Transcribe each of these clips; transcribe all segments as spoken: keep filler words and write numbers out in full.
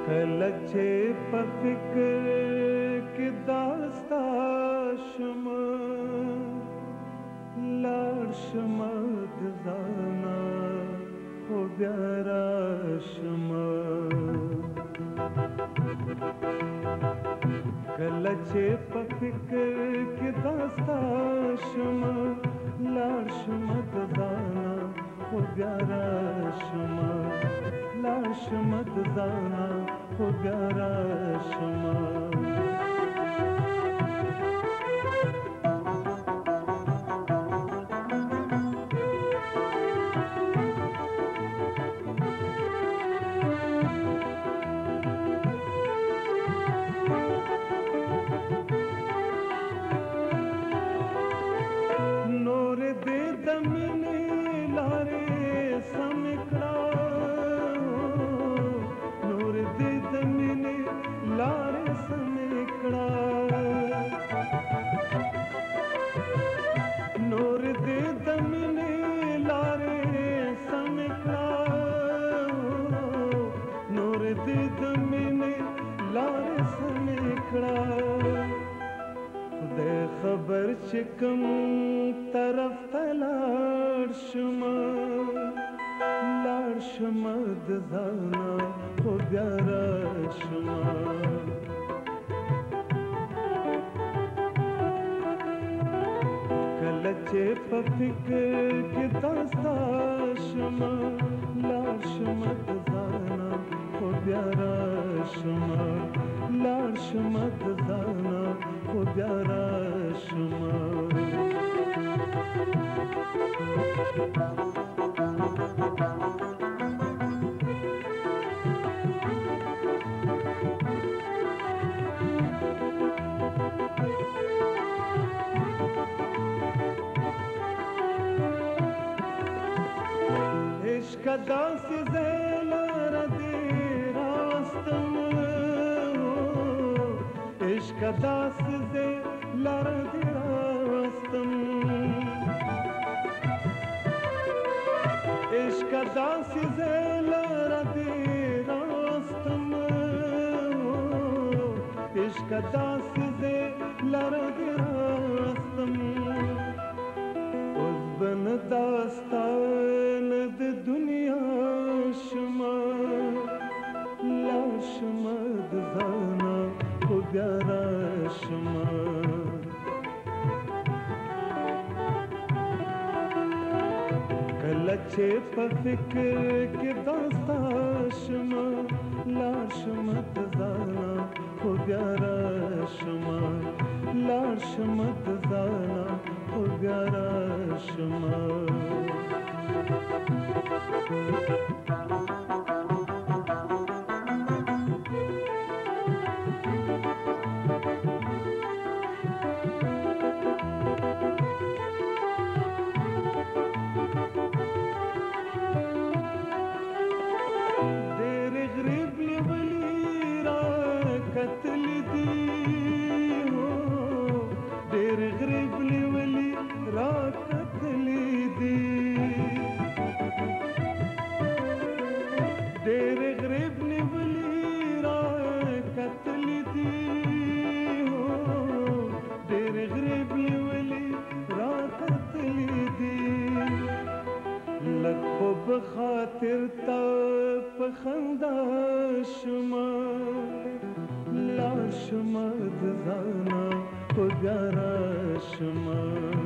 کله چې په فکر کې داستا شمه لاړ شمه د ځانه خو بیا راشمه کله چې په فکر کې داستا شمه لاړ شمه د ځانه خو بیا راشمه لاړ شمه د ځانه خو بیا راشمه نور دې د مینې لارې سمې کړه نور دې د مینې لارې سمې کړه نور دې د مینې لارې سمې کړه نور دې د مینې لارې سمې کړه خدای خبر چې کوم طرف ته لاړ شمه لاړ شمه د ځانه خو بیا راشمه کله چې په فکر کې داستا شمه لاړ شمه د ځانه خو بیا راشمه لاړ شمه د ځانه خو بیا راشمه عشق داسې ځای لره دې راوستم عشق داسې ځای لره دې راوستم عشق داسې ځای لره دې راوستم عشق داسې ځای لره دې راوستم اوس به نه داستان د دنیا شمه لاړ شمه د ځانه خو بیا راشمه کله چې په فکر کې داستا شمه لاړ شمه د ځانه خو بیا راشمه لاړ شمه د ځانه خو بیا راشمه ډېر غریب لیولي را کتلي دي ډېر غریب لیولي را کتلي دي ډېر غریب لیولي را کتلي دي ډېر غریب لیولي را کتلي دي لږ خو به خاطر تا په خندا شمه لاړ شمه د ځانه خو بیا راشمه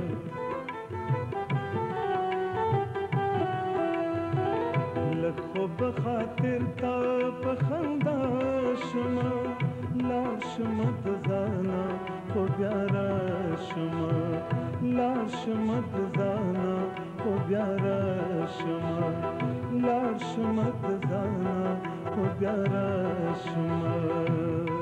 لږ خو به خاطر تا په خندا شمه لاړ شمه د ځانه خو بیا راشمه لاړ شمه د ځانه خو بیا راشمه لاړ شمه د ځانه خو بیا راشمه